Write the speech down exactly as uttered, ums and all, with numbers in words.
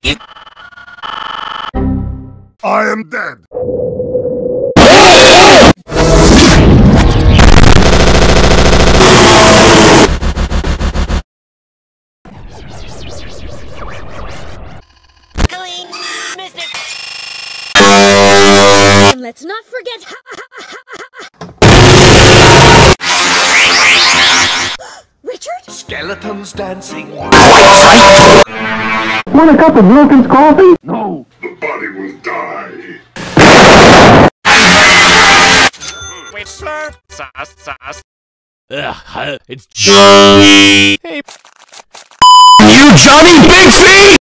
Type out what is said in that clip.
I am dead. And let's not forget. Richard? Skeletons dancing. Want a cup of Wilkins coffee? No. The body will die. Wait, sir. Sauce, sauce. Ugh, it's Hey. You Johnny Big Feet!